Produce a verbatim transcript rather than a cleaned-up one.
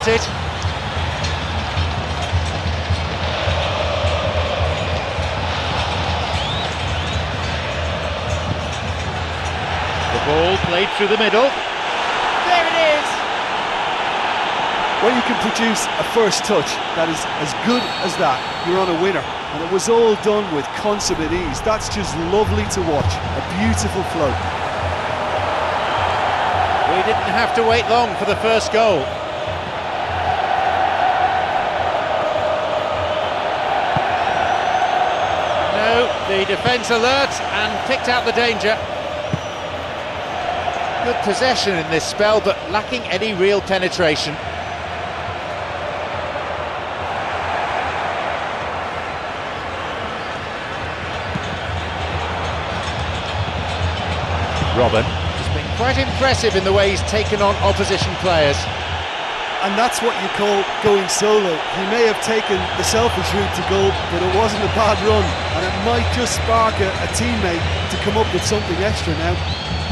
it. The ball played through the middle. There it is! When you can produce a first touch that is as good as that, you're on a winner. And it was all done with consummate ease. That's just lovely to watch. A beautiful flow. We didn't have to wait long for the first goal. No, the defence alert and picked out the danger. Good possession in this spell, but lacking any real penetration. Robben has been quite impressive in the way he's taken on opposition players. And that's what you call going solo. He may have taken the selfish route to goal, but it wasn't a bad run, and it might just spark a, a teammate to come up with something extra now.